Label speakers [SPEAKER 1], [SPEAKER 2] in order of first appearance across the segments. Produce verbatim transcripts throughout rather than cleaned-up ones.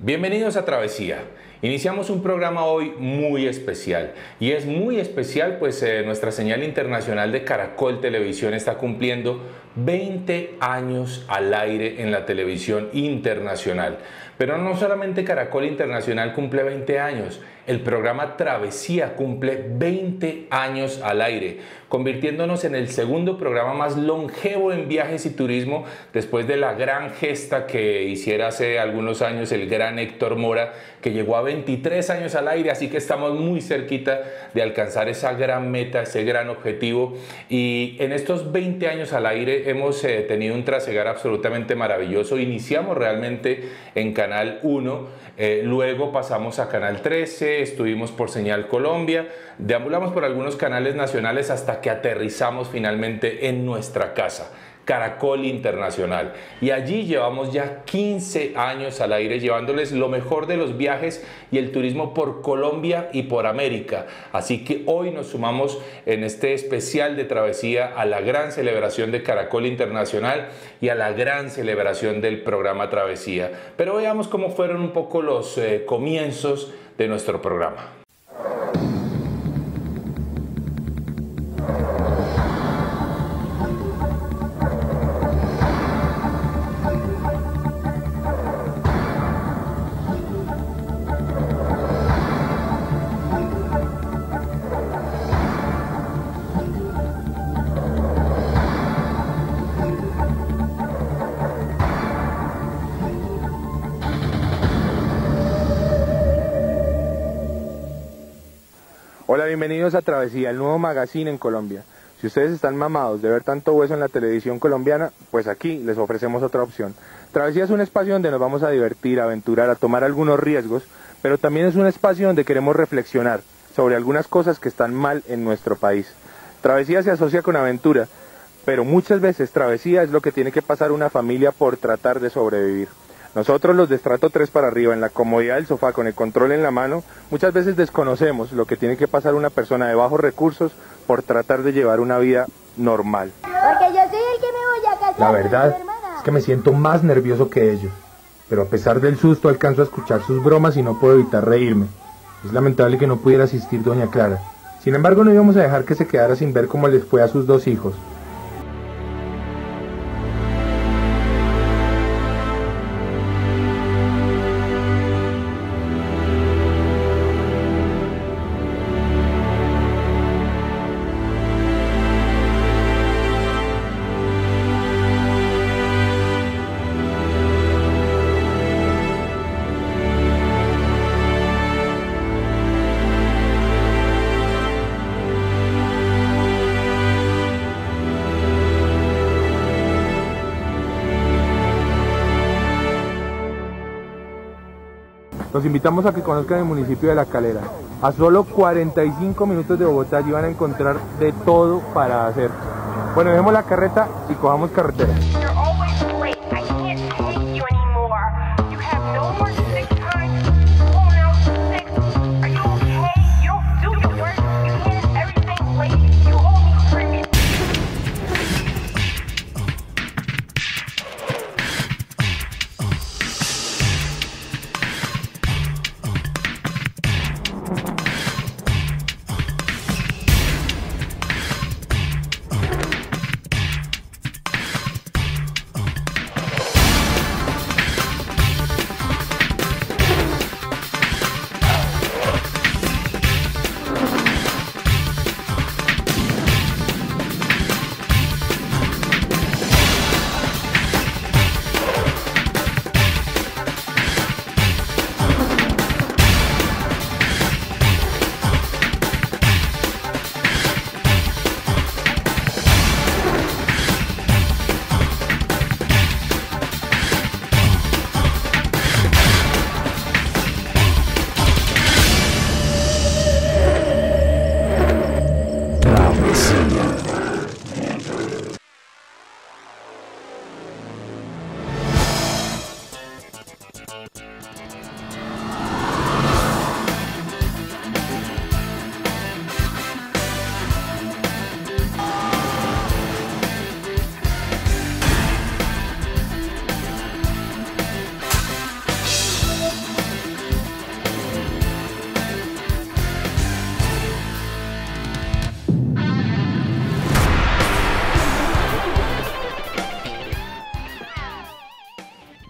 [SPEAKER 1] Bienvenidos a Travesía. Iniciamos un programa hoy muy especial y es muy especial pues eh, nuestra señal internacional de Caracol Televisión está cumpliendo veinte años al aire en la televisión internacional. Pero no solamente Caracol Internacional cumple veinte años, el programa Travesía cumple veinte años al aire, convirtiéndonos en el segundo programa más longevo en viajes y turismo después de la gran gesta que hiciera hace algunos años el gran Héctor Mora, que llegó a veintitrés años al aire, así que estamos muy cerquita de alcanzar esa gran meta, ese gran objetivo. Y en estos veinte años al aire hemos eh, tenido un trasegar absolutamente maravilloso. Iniciamos realmente en Canal uno, eh, luego pasamos a Canal trece, estuvimos por Señal Colombia, deambulamos por algunos canales nacionales hasta que aterrizamos finalmente en nuestra casa, Caracol Internacional, y allí llevamos ya quince años al aire llevándoles lo mejor de los viajes y el turismo por Colombia y por América. Así que hoy nos sumamos en este especial de Travesía a la gran celebración de Caracol Internacional y a la gran celebración del programa Travesía. Pero veamos cómo fueron un poco los eh, comienzos de nuestro programa.
[SPEAKER 2] Hola, bienvenidos a Travesía, el nuevo magazine en Colombia. Si ustedes están mamados de ver tanto hueso en la televisión colombiana, pues aquí les ofrecemos otra opción. Travesía es un espacio donde nos vamos a divertir, a aventurar, a tomar algunos riesgos, pero también es un espacio donde queremos reflexionar sobre algunas cosas que están mal en nuestro país. Travesía se asocia con aventura, pero muchas veces travesía es lo que tiene que pasar una familia por tratar de sobrevivir. Nosotros, los de estrato tres para arriba, en la comodidad del sofá con el control en la mano, muchas veces desconocemos lo que tiene que pasar una persona de bajos recursos por tratar de llevar una vida normal.
[SPEAKER 3] Porque yo soy el que me voy a casar.
[SPEAKER 2] La verdad es que me siento más nervioso que ellos, pero a pesar del susto alcanzo a escuchar sus bromas y no puedo evitar reírme. Es lamentable que no pudiera asistir doña Clara. Sin embargo, no íbamos a dejar que se quedara sin ver cómo les fue a sus dos hijos. Los invitamos a que conozcan el municipio de La Calera. A solo cuarenta y cinco minutos de Bogotá y van a encontrar de todo para hacer. Bueno, dejemos la carreta y cojamos carretera.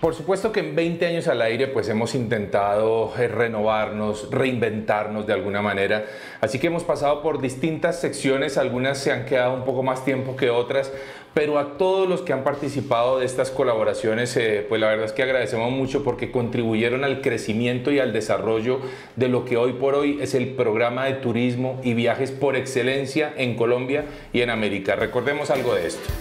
[SPEAKER 1] Por supuesto que en veinte años al aire pues hemos intentado renovarnos, reinventarnos de alguna manera, así que hemos pasado por distintas secciones, algunas se han quedado un poco más tiempo que otras, pero a todos los que han participado de estas colaboraciones, eh, pues la verdad es que agradecemos mucho porque contribuyeron al crecimiento y al desarrollo de lo que hoy por hoy es el programa de turismo y viajes por excelencia en Colombia y en América. Recordemos algo de esto.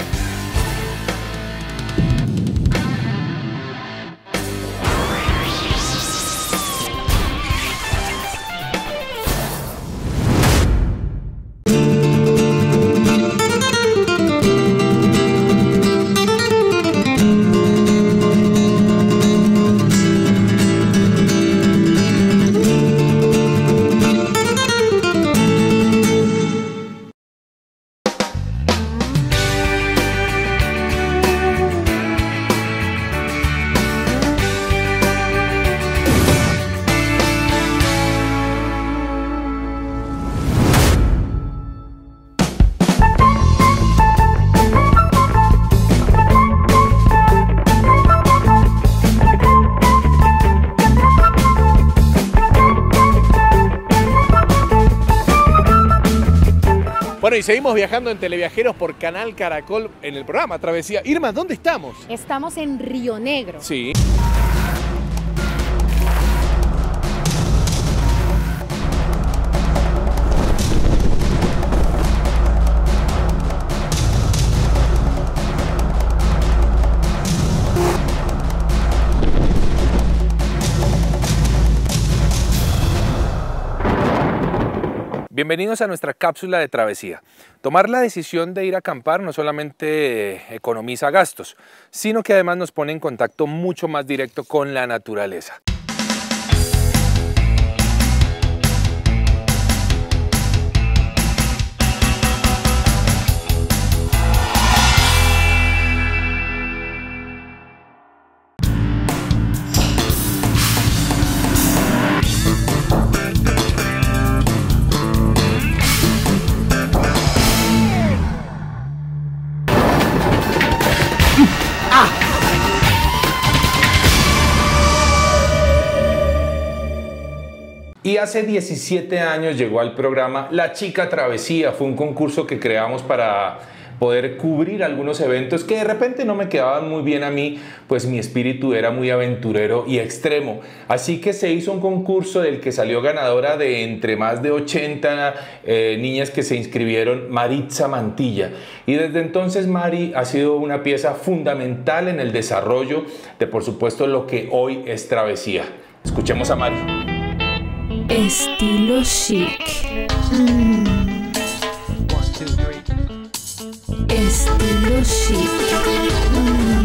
[SPEAKER 4] Bueno, y seguimos viajando en Televiajeros por Canal Caracol en el programa Travesía. Irma, ¿dónde estamos?
[SPEAKER 5] Estamos en Río Negro.
[SPEAKER 4] Sí. Bienvenidos a nuestra cápsula de travesía. Tomar la decisión de ir a acampar no solamente economiza gastos, sino que además nos pone en contacto mucho más directo con la naturaleza.
[SPEAKER 1] Y hace diecisiete años llegó al programa La Chica Travesía. Fue un concurso que creamos para poder cubrir algunos eventos que de repente no me quedaban muy bien a mí, pues mi espíritu era muy aventurero y extremo. Así que se hizo un concurso del que salió ganadora de entre más de ochenta eh, niñas que se inscribieron, Maritza Mantilla. Y desde entonces Mari ha sido una pieza fundamental en el desarrollo de, por supuesto, lo que hoy es Travesía. Escuchemos a Mari.
[SPEAKER 5] Estilo chic. Mm. Estilo chic. Mm.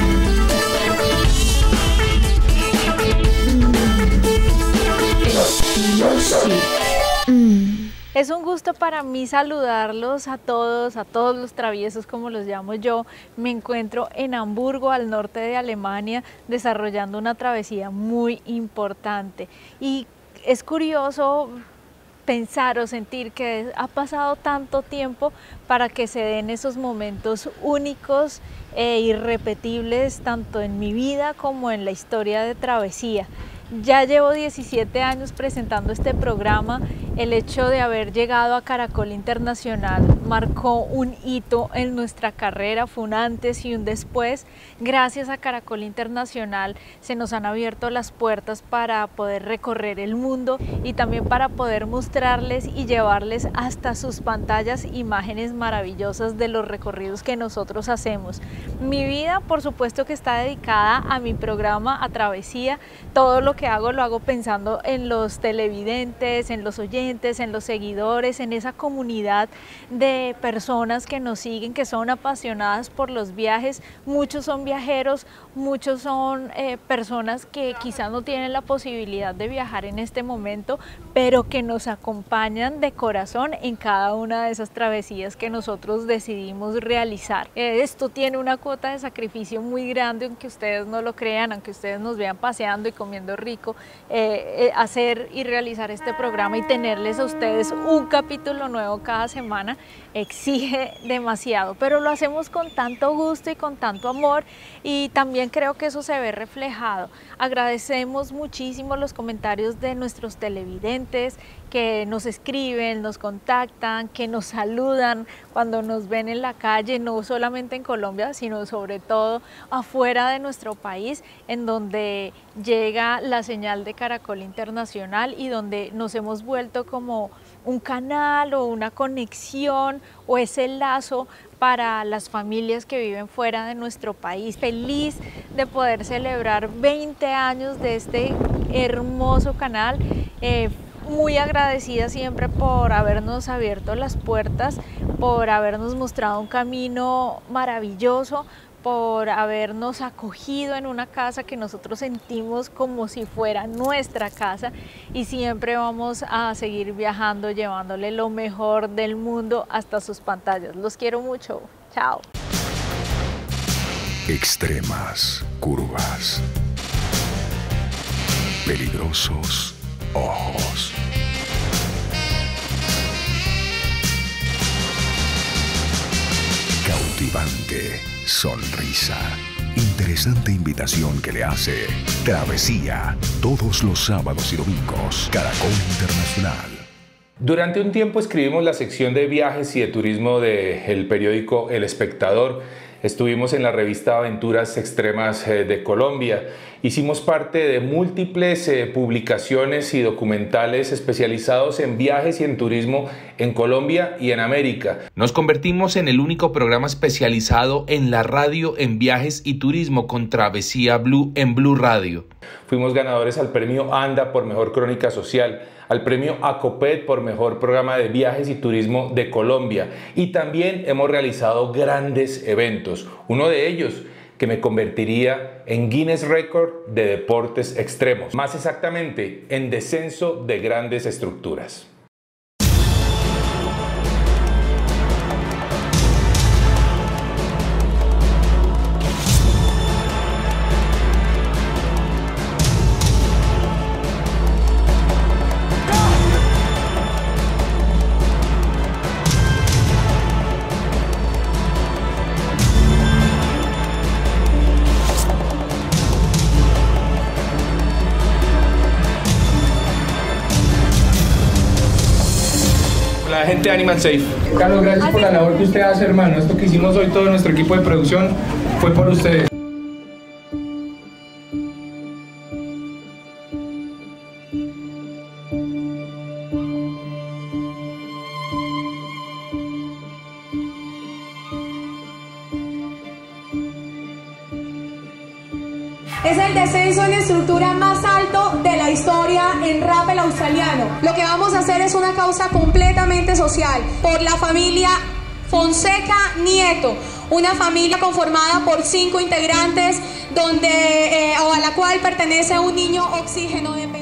[SPEAKER 5] Mm. Estilo chic. Mm.
[SPEAKER 6] Es un gusto para mí saludarlos a todos, a todos los traviesos como los llamo yo. Me encuentro en Hamburgo, al norte de Alemania, desarrollando una travesía muy importante. Y es curioso pensar o sentir que ha pasado tanto tiempo para que se den esos momentos únicos e irrepetibles tanto en mi vida como en la historia de Travesía. Ya llevo diecisiete años presentando este programa. El hecho de haber llegado a Caracol Internacional marcó un hito en nuestra carrera, fue un antes y un después. Gracias a Caracol Internacional se nos han abierto las puertas para poder recorrer el mundo y también para poder mostrarles y llevarles hasta sus pantallas imágenes maravillosas de los recorridos que nosotros hacemos. Mi vida, por supuesto, que está dedicada a mi programa, a Travesía. Todo lo que hago lo hago pensando en los televidentes, en los oyentes, en los seguidores, en esa comunidad de personas que nos siguen, que son apasionadas por los viajes. Muchos son viajeros, muchos son eh, personas que quizás no tienen la posibilidad de viajar en este momento, pero que nos acompañan de corazón en cada una de esas travesías que nosotros decidimos realizar. Eh, esto tiene una cuota de sacrificio muy grande, aunque ustedes no lo crean, aunque ustedes nos vean paseando y comiendo rico, eh, eh, hacer y realizar este programa y tenerles a ustedes un capítulo nuevo cada semana exige demasiado, pero lo hacemos con tanto gusto y con tanto amor, y también creo que eso se ve reflejado. Agradecemos muchísimo los comentarios de nuestros televidentes que nos escriben, nos contactan, que nos saludan cuando nos ven en la calle, no solamente en Colombia, sino sobre todo afuera de nuestro país, en donde llega la señal de Caracol Internacional y donde nos hemos vuelto como un canal o una conexión o ese lazo para las familias que viven fuera de nuestro país. Feliz de poder celebrar veinte años de este hermoso canal. Eh, muy agradecida siempre por habernos abierto las puertas, por habernos mostrado un camino maravilloso, por habernos acogido en una casa que nosotros sentimos como si fuera nuestra casa, y siempre vamos a seguir viajando, llevándole lo mejor del mundo hasta sus pantallas. Los quiero mucho. Chao.
[SPEAKER 7] Extremas curvas. Peligrosos ojos. Cautivante sonrisa. Interesante invitación que le hace Travesía, todos los sábados y domingos, Caracol Internacional.
[SPEAKER 1] Durante un tiempo escribimos la sección de viajes y de turismo del periódico El Espectador. Estuvimos en la revista Aventuras Extremas de Colombia. Hicimos parte de múltiples eh, publicaciones y documentales especializados en viajes y en turismo en Colombia y en América. Nos convertimos en el único programa especializado en la radio en viajes y turismo con Travesía Blue en Blue Radio. Fuimos ganadores al premio ANDA por Mejor Crónica Social, al premio ACOPED por Mejor Programa de Viajes y Turismo de Colombia, y también hemos realizado grandes eventos. Uno de ellos que me convertiría en Guinness Record de deportes extremos, más exactamente en descenso de grandes estructuras. La gente de Animal Safe.
[SPEAKER 8] Carlos, gracias por la labor que usted hace, hermano. Esto que hicimos hoy, todo nuestro equipo de producción, fue por ustedes.
[SPEAKER 9] Es el descenso en estructura más alto de la historia en rappel australiano. Lo que vamos a hacer es una causa completamente social por la familia Fonseca Nieto, una familia conformada por cinco integrantes donde, eh, o a la cual pertenece un niño oxígeno dependiente.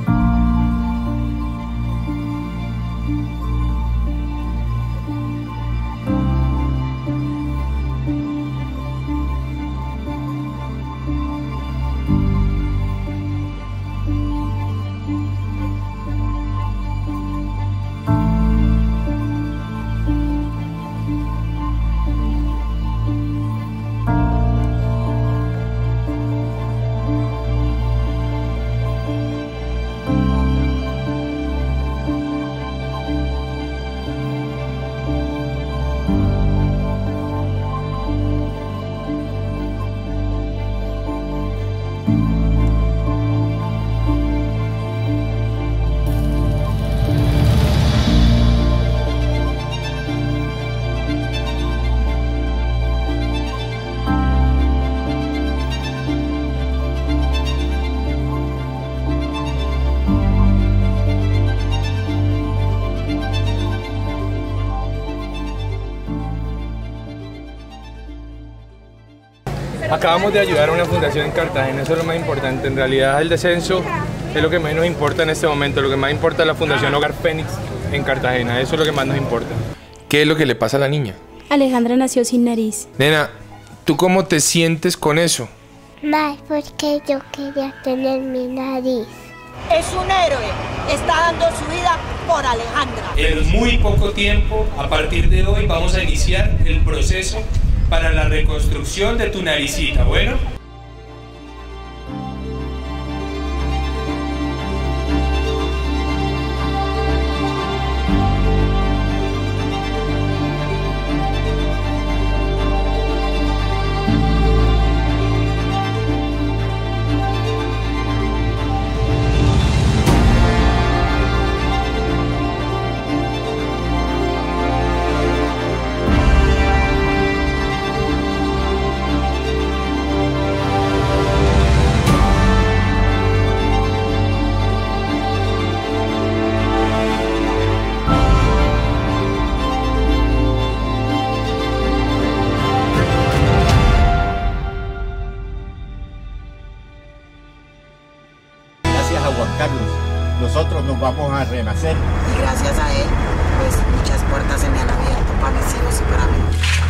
[SPEAKER 8] Acabamos de ayudar a una fundación en Cartagena, eso es lo más importante. En realidad el descenso es lo que menos importa en este momento, lo que más importa es la Fundación Hogar Fénix en Cartagena, eso es lo que más nos importa.
[SPEAKER 4] ¿Qué es lo que le pasa a la niña?
[SPEAKER 5] Alejandra nació sin nariz.
[SPEAKER 4] Nena, ¿tú cómo te sientes con eso?
[SPEAKER 3] Mal, porque yo quería tener mi nariz.
[SPEAKER 10] Es un héroe, está dando su vida por Alejandra.
[SPEAKER 11] En muy poco tiempo, a partir de hoy, vamos a iniciar el proceso para la reconstrucción de tu naricita, ¿bueno?
[SPEAKER 12] A Juan Carlos, nosotros nos vamos a renacer.
[SPEAKER 10] Y gracias a él, pues muchas puertas se me han abierto para mis hijos y para mí.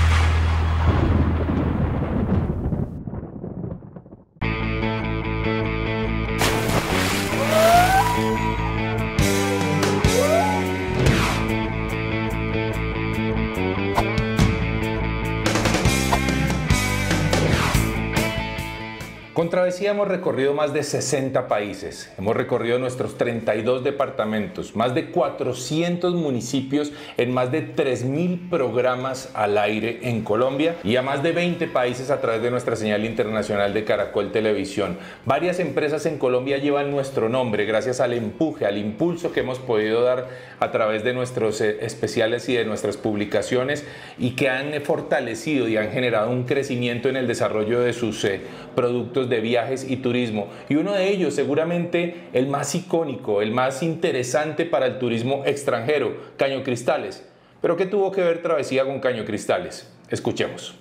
[SPEAKER 1] Con Travesía hemos recorrido más de sesenta países, hemos recorrido nuestros treinta y dos departamentos, más de cuatrocientos municipios en más de tres mil programas al aire en Colombia y a más de veinte países a través de nuestra señal internacional de Caracol Televisión. Varias empresas en Colombia llevan nuestro nombre gracias al empuje, al impulso que hemos podido dar a través de nuestros especiales y de nuestras publicaciones y que han fortalecido y han generado un crecimiento en el desarrollo de sus eh, productos de viajes y turismo, y uno de ellos seguramente el más icónico, el más interesante para el turismo extranjero, Caño Cristales. ¿Pero qué tuvo que ver Travesía con Caño Cristales? Escuchemos.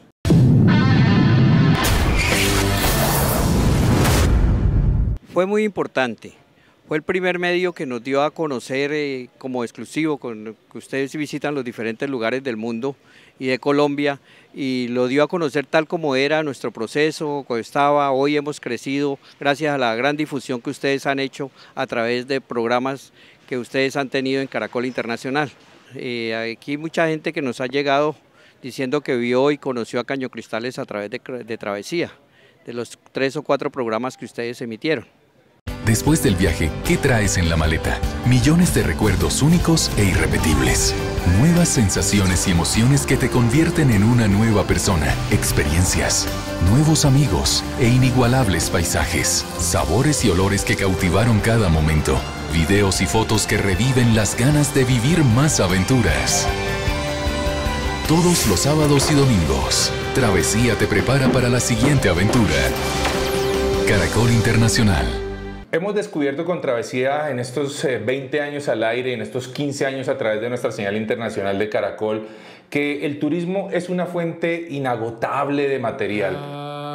[SPEAKER 13] Fue muy importante. Fue el primer medio que nos dio a conocer eh, como exclusivo, con que ustedes visitan los diferentes lugares del mundo y de Colombia, y lo dio a conocer tal como era nuestro proceso, como estaba. Hoy hemos crecido gracias a la gran difusión que ustedes han hecho a través de programas que ustedes han tenido en Caracol Internacional. Eh, aquí mucha gente que nos ha llegado diciendo que vio y conoció a Caño Cristales a través de, de Travesía, de los tres o cuatro programas que ustedes emitieron.
[SPEAKER 14] Después del viaje, ¿qué traes en la maleta? Millones de recuerdos únicos e irrepetibles. Nuevas sensaciones y emociones que te convierten en una nueva persona. Experiencias, nuevos amigos e inigualables paisajes. Sabores y olores que cautivaron cada momento. Videos y fotos que reviven las ganas de vivir más aventuras. Todos los sábados y domingos, Travesía te prepara para la siguiente aventura. Caracol Internacional.
[SPEAKER 1] Hemos descubierto con Travesía en estos veinte años al aire, en estos quince años a través de nuestra señal internacional de Caracol, que el turismo es una fuente inagotable de material.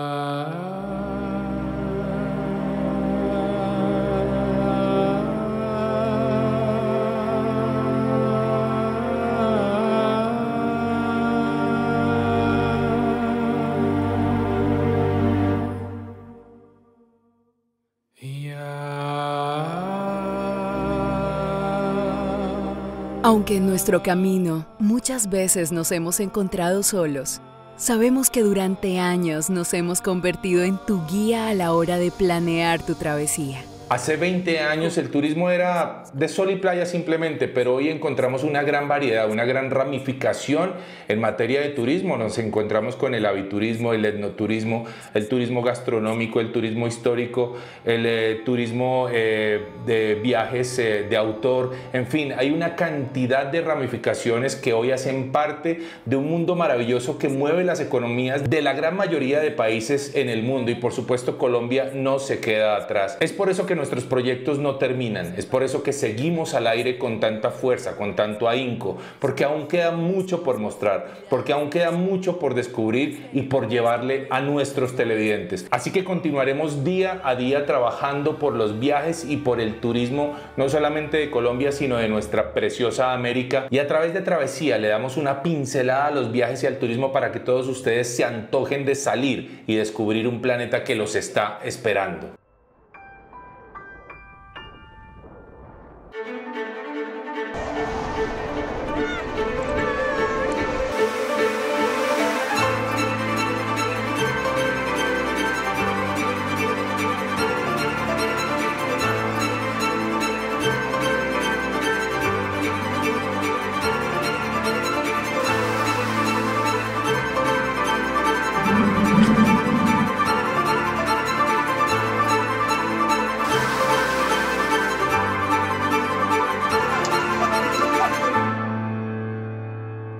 [SPEAKER 15] Aunque en nuestro camino muchas veces nos hemos encontrado solos, sabemos que durante años nos hemos convertido en tu guía a la hora de planear tu travesía.
[SPEAKER 1] Hace veinte años el turismo era de sol y playa simplemente, pero hoy encontramos una gran variedad, una gran ramificación en materia de turismo. Nos encontramos con el aviturismo, el etnoturismo, el turismo gastronómico, el turismo histórico, el eh, turismo eh, de viajes eh, de autor. En fin, hay una cantidad de ramificaciones que hoy hacen parte de un mundo maravilloso que mueve las economías de la gran mayoría de países en el mundo, y por supuesto Colombia no se queda atrás. Es por eso que nuestros proyectos no terminan, es por eso que seguimos al aire con tanta fuerza, con tanto ahínco, porque aún queda mucho por mostrar, porque aún queda mucho por descubrir y por llevarle a nuestros televidentes. Así que continuaremos día a día trabajando por los viajes y por el turismo, no solamente de Colombia, sino de nuestra preciosa América, y a través de Travesía le damos una pincelada a los viajes y al turismo para que todos ustedes se antojen de salir y descubrir un planeta que los está esperando.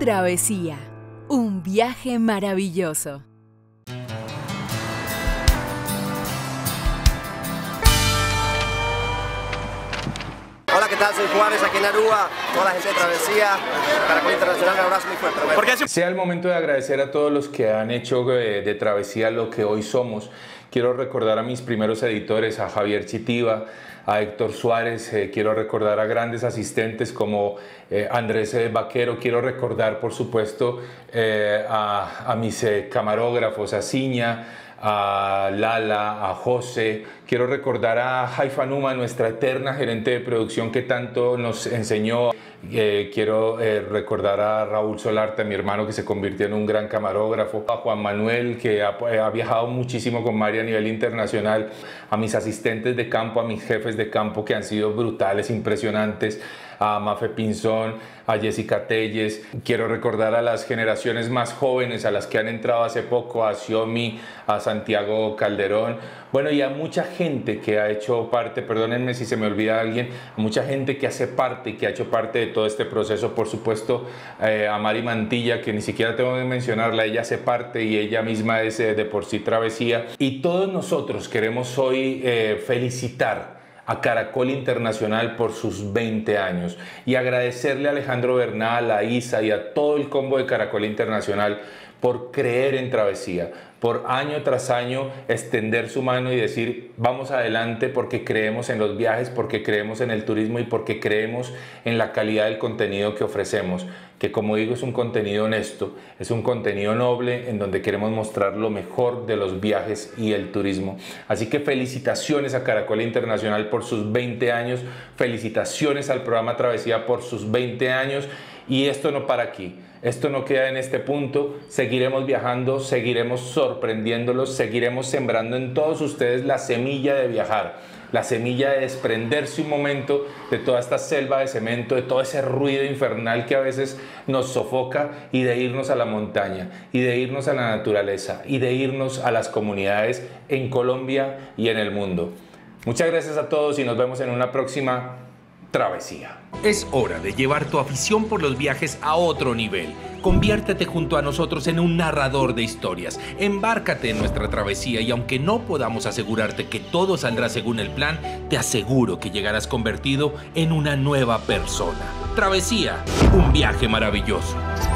[SPEAKER 15] Travesía, un viaje maravilloso.
[SPEAKER 16] Hola, ¿qué tal? Soy Juárez, aquí en Aruba, toda la gente de Travesía, Caracol Internacional, un abrazo muy fuerte.
[SPEAKER 1] Porque sea el momento de agradecer a todos los que han hecho de, de Travesía lo que hoy somos. Quiero recordar a mis primeros editores, a Javier Chitiva, a Héctor Suárez, eh, quiero recordar a grandes asistentes como eh, Andrés eh, Vaquero, quiero recordar por supuesto eh, a, a mis eh, camarógrafos, a Ciña, a Lala, a José. Quiero recordar a Haifa Numa, nuestra eterna gerente de producción que tanto nos enseñó. Eh, quiero eh, recordar a Raúl Solarte, mi hermano, que se convirtió en un gran camarógrafo, a Juan Manuel, que ha, ha viajado muchísimo con Mari a nivel internacional, a mis asistentes de campo, a mis jefes de campo que han sido brutales, impresionantes, a Mafe Pinzón, a Jessica Telles. Quiero recordar a las generaciones más jóvenes, a las que han entrado hace poco, a Xiomi, a Santiago Calderón, bueno, y a mucha gente que ha hecho parte, perdónenme si se me olvida alguien, a mucha gente que hace parte y que ha hecho parte de todo este proceso. Por supuesto, eh, a Mari Mantilla, que ni siquiera tengo que mencionarla, ella hace parte y ella misma es eh, de por sí Travesía. Y todos nosotros queremos hoy eh, felicitar a Caracol Internacional por sus veinte años y agradecerle a Alejandro Bernal, a Isa y a todo el combo de Caracol Internacional por creer en Travesía, por año tras año extender su mano y decir vamos adelante porque creemos en los viajes, porque creemos en el turismo y porque creemos en la calidad del contenido que ofrecemos, que como digo es un contenido honesto, es un contenido noble en donde queremos mostrar lo mejor de los viajes y el turismo. Así que felicitaciones a Caracol Internacional por sus veinte años, felicitaciones al programa Travesía por sus veinte años y esto no para aquí. Esto no queda en este punto, seguiremos viajando, seguiremos sorprendiéndolos, seguiremos sembrando en todos ustedes la semilla de viajar, la semilla de desprenderse un momento de toda esta selva de cemento, de todo ese ruido infernal que a veces nos sofoca y de irnos a la montaña, y de irnos a la naturaleza, y de irnos a las comunidades en Colombia y en el mundo. Muchas gracias a todos y nos vemos en una próxima Travesía.
[SPEAKER 17] Es hora de llevar tu afición por los viajes a otro nivel. Conviértete junto a nosotros en un narrador de historias. Embárcate en nuestra travesía y aunque no podamos asegurarte que todo saldrá según el plan, te aseguro que llegarás convertido en una nueva persona. Travesía, un viaje maravilloso.